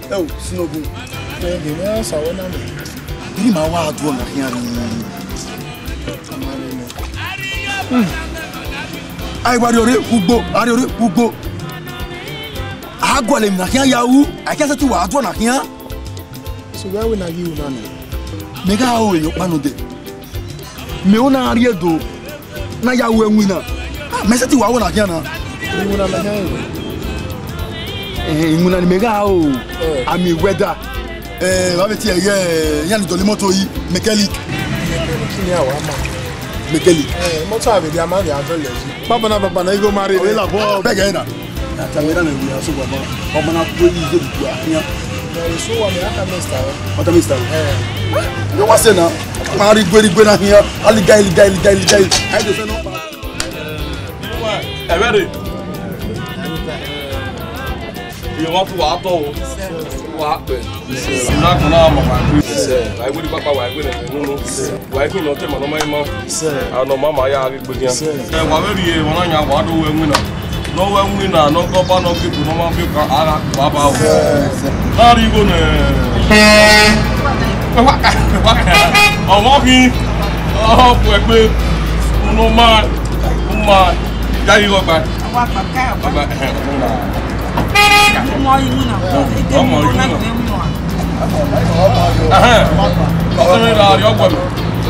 Oh, Sinobu. Gina sawana me. Ini ma wa adu na hian. Ai wa ore ugbo. Agwale mi na hian yawu. I can say tu wa adu na hian. So where we na you na no. Me ga o yo panu de. Me ona ari edo. Na yawu enwi na. Me say tu wa na hian na. You na na hian. Imuna ni me ga o. Ami weather. Va mettre yan do le moto yi mechanic. Ni awa ma. Mechanic. Moto ave dia ma dia tole. Baba na igo mari. O la bo be ga na. Ta me na na ya so baba. O ma na ko yi de du ya. So wa me aka mister. O ta mister. Yo wa se na. Ma ri gbe na hian. Ali gai. Ai do se no pa. Ready? You want to walk over? Walk with. I'm not gonna mama. I will papa wa gbe no. Wa ki no te ma no mai ma. No mama ya ri gbe yan. Wa we ri won anya wa do we na. No we na no go ba no people no ma bi ka ara baba o. Na ri go ne. O mo ki. O po egbe. No ma. Dai go ba. Wa pa ka. Baba. Ọmọ inú náà. Ọmọ inú náà. Ọmọ inú náà yọ gbọ́dọ̀.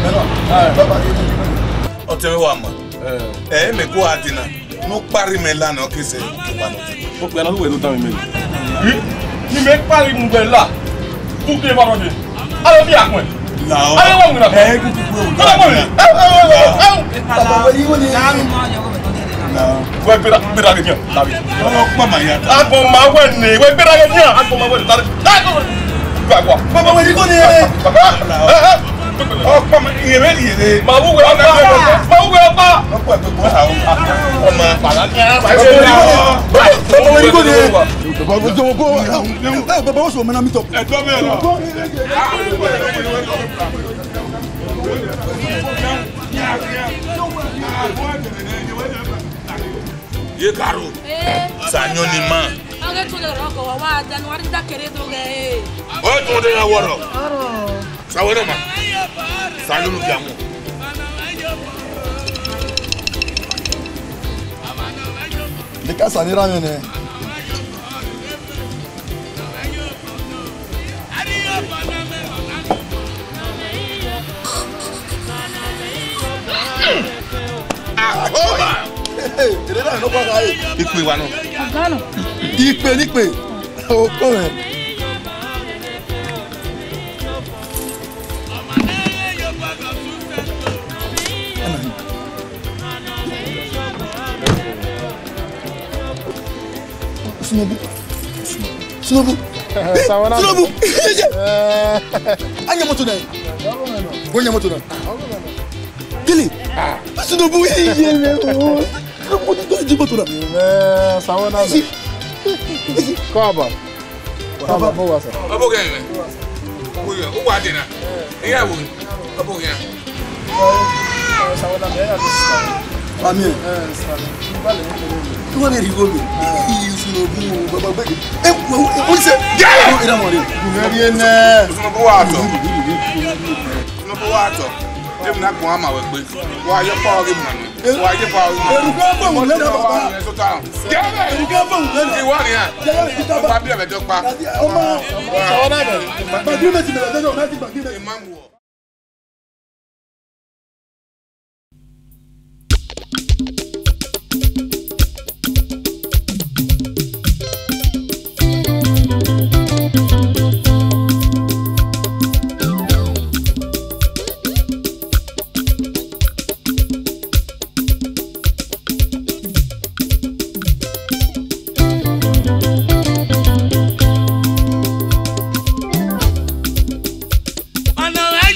Ọtẹ wa ma. Me ko adina. No pari me lana okese kibano. O pe na we no tan me. Ni me pari mu gbe la. Ku ke ba rode. Alo bi akun. La o. Ayo wa mu na. Ku ku. Baba we yi woni. We bira ke yan. Dabi. O pa ma ya. Agbo ma we ni. We bira ke yan. Agbo ma we ni. Gba. Baba we yi woni. O pa ma iye. Ma wu we apa. O pa pe ko ha o. O ma pala ni a ba Baba we yi woni. Baba wo so me na mi to. e do me lo. Ye karo. Sanyo ni ma. Anga tu le roko wa dan wa da querido ge. O to de na woro. Saworo ma. Sanyo lu biamu. De ka sanira me ne. Ipe wa no. Agano. Ipe. O ko me. Sinobu. Sawana. Sinobu. Anya moto na. Gonya moto na. Kili. Sinobu ye me o. Ko di moto na. Sawana. Kaba. Kaba bo wasa. Obo ge me. O wa de na. Iya wo. Obo ge. Sawana me ya sister. Amen. Vale. Tu va rigo me. Sinobu baba be. O se. Ya. Ira mo re. Ngari ne. Suno bo wa to. Suno bo wa to. Dem na ko ama we gbe. Wa ye pa o ge mo no. Wa ye pa o. Eruka bo le na baba. Eruka bo le. Iwa ni a. Baba bi e be do pa. Sawana me. Ba di me ti me le do me ti ba di me. Imam wo. I know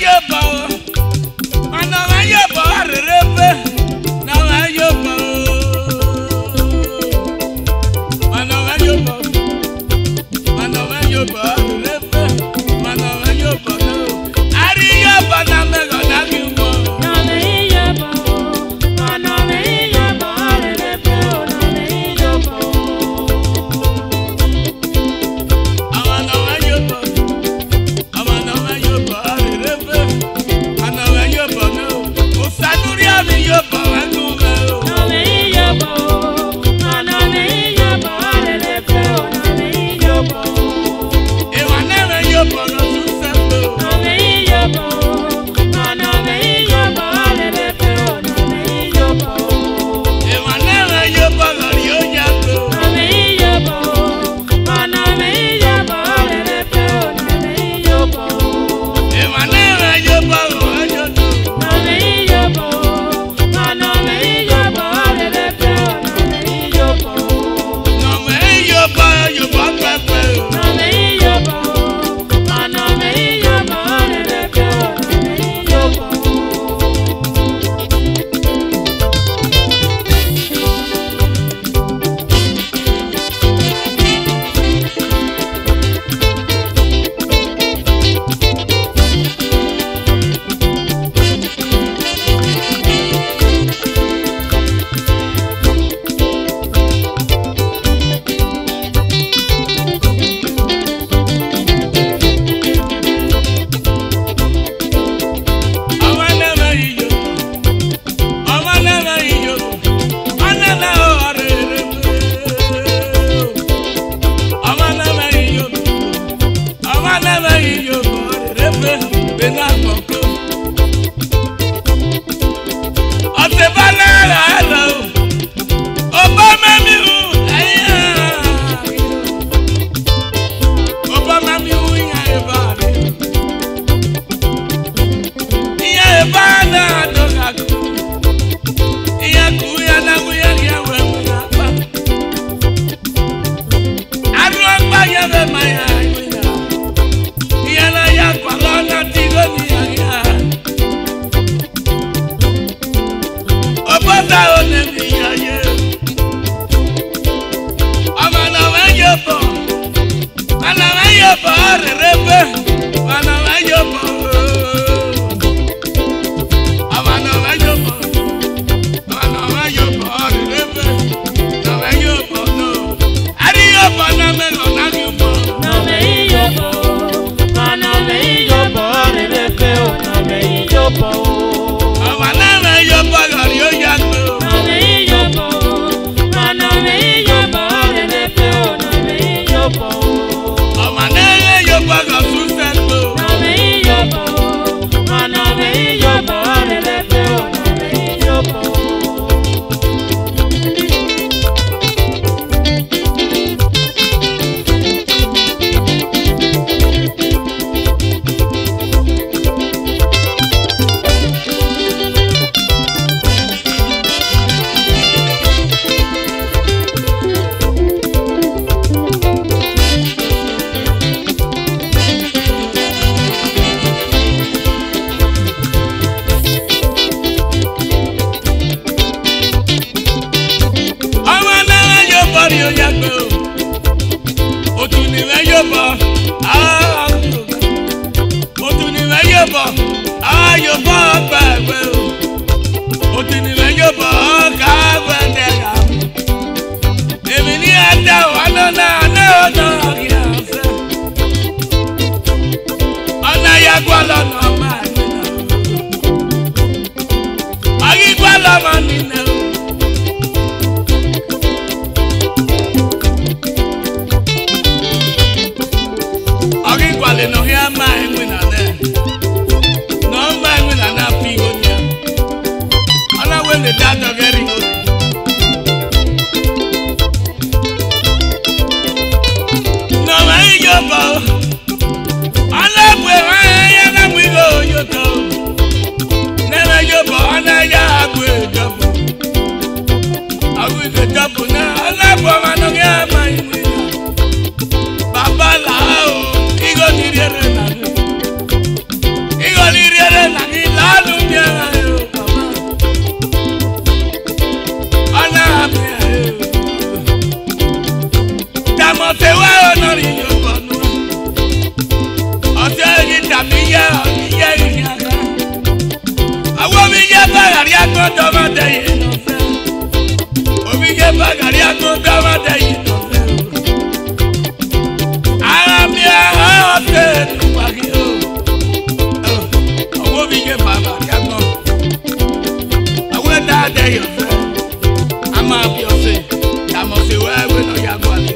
day of I'm happy of it. I must say, where we know you're going.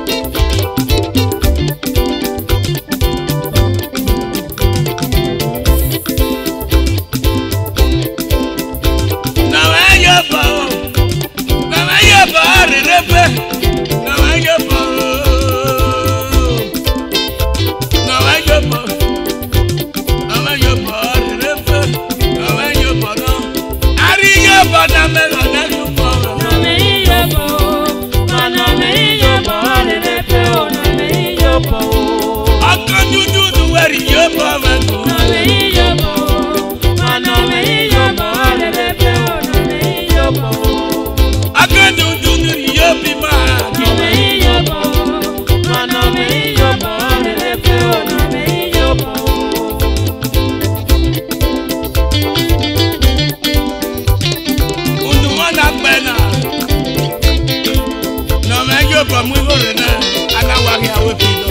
Now I am power. Now I am power. Now I am power. Now I am power. Now I am power. Now I am power. Ari am power. Now I am power. I can't do the way you're going. I can't do the yopi man. Undumana pena. No me yo pa muy gorena. Ana wagi awe pido.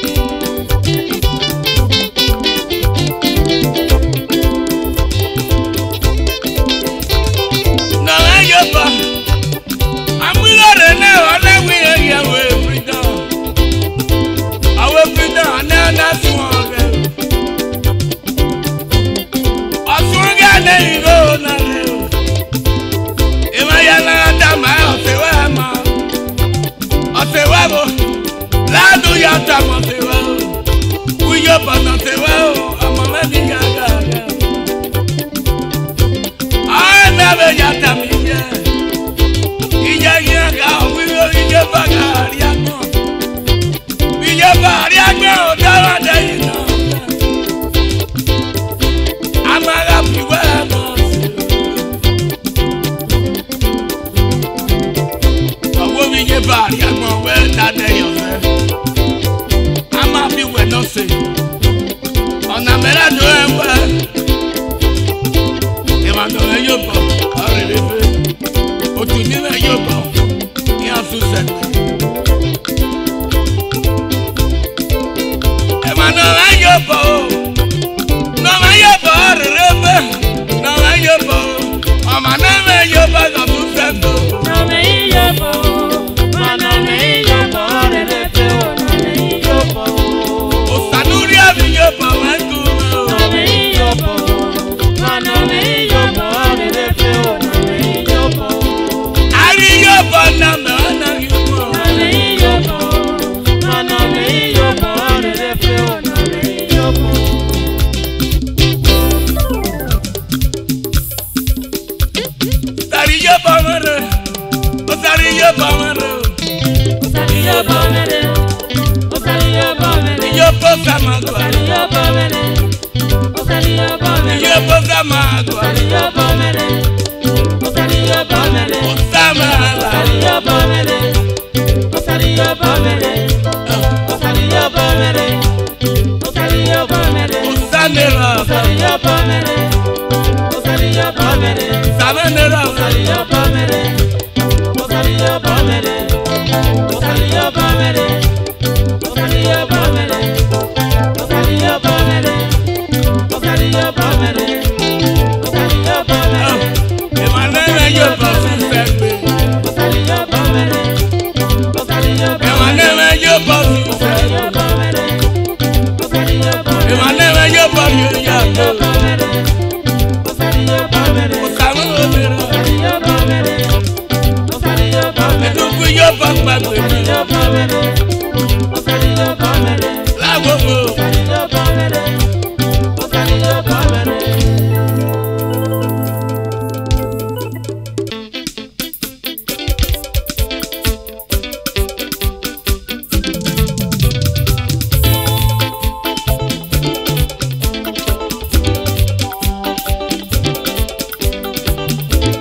No me yo pa. Amu gorena ole wi ya we pido. Awe pido ana na suoge. Asuoge na iro na le. Ema ya na dama osewa ma. Osewa bo. Lado ya tamo sewa. Uyo bana sewa. Amama ni gaga. Ah na be ya tamiye. Iya ya ga uyo iya bagari ano. Iya bagari ano dawa dai no. Amaga piwa no. Awo mi ye bagari ano we da dai yo. Ama bi we no say. Ona mera do enwa. E ma do yo bo. Arele be. Otu ni na yo bo. Ni asu se. E ma no yo bo. No ma yo bo arele be. No ma yo bo. O ma na me yo bo ga su se do. O sanuri abi yo bo wa ku. Ari yo bo na me na yo bo. Sari yo bo mere. O sari yo bo mere. Yo bo sama go. Yo bo sama go.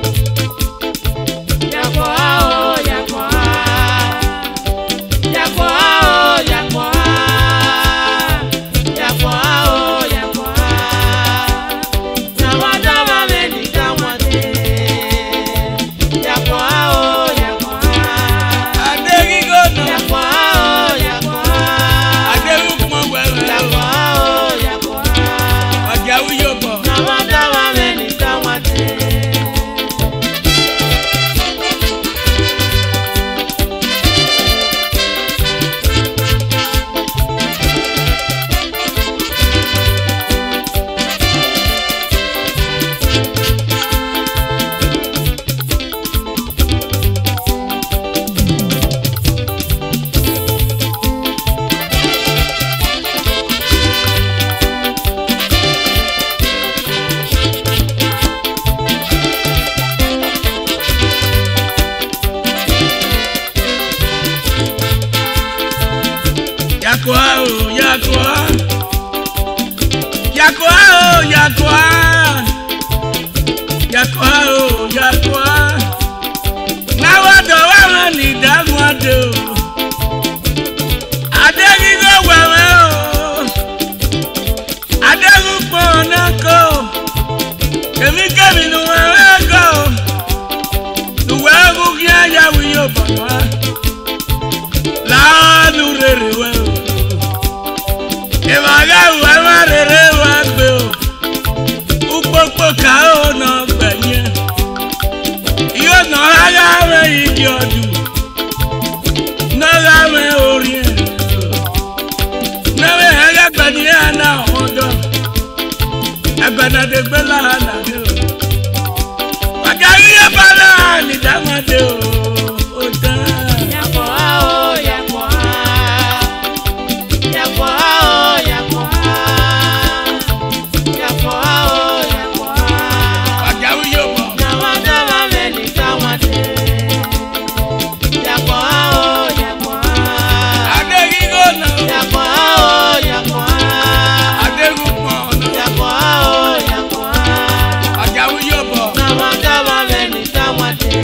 Yakwa o yakwa na wado wa ni dagwado adegi go wewe o adegu ponako kemi kemi no wewe go duwe go ya ya wi yo papa la nurere wewe e maga wewe rere wewe upopo ka o no gbenye yo no aga we idiodu no ga me ori na we aga gbani ana odo agbana de gbela na de agari ya bala ni damade o da yakwa o yakwa yakwa o yakwa yakwa o yakwa agawi yo mo na wa da ma me ni damade yakwa o yakwa adegi go na yakwa o yakwa adegu mo yakwa o yakwa agawi yo mo na wa da ma me ni damade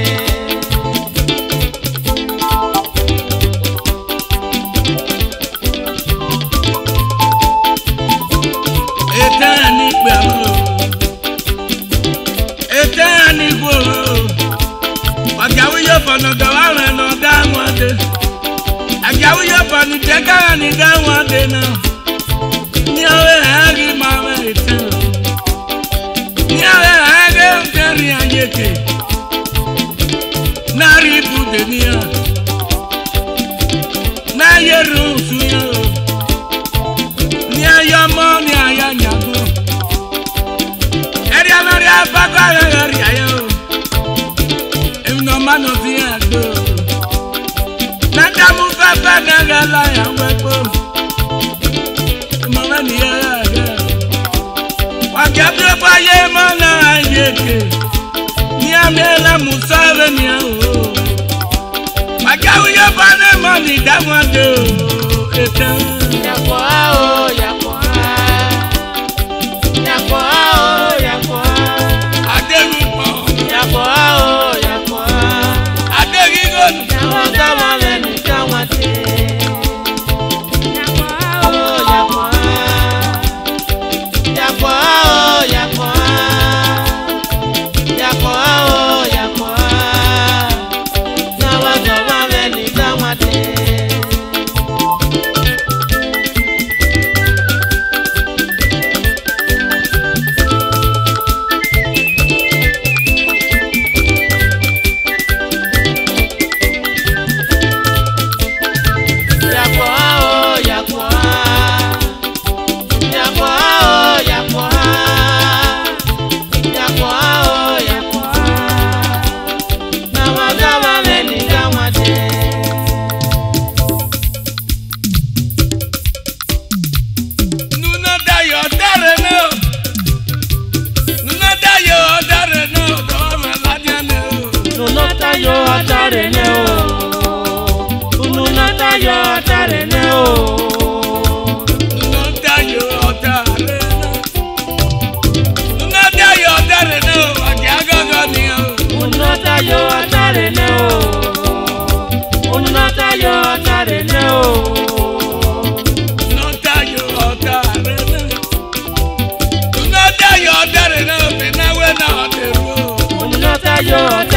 etani gbamo etani go agawi yo fono do ara no da wode agawi yo fono de ka ni da wode na ni awe agi mama etan ni awe agi nteri anyeke nari bude niya na yeru suyo ni ayamo ni ayanyago eri amari abagara eri ayo emno mano fi ado nanda mu papa na gala ya wepo mama ni ya wa gabio baye mana ayeke ni amela musave ni o magawi yo bana mani damwado etan yakwa o yakwa yakwa o yakwa adegu po yakwa o yakwa adegi go yakwa dama le ni damwate yakwa o yakwa yakwa o yakwa yakwa o yakwa na wa dama le ni damwate yo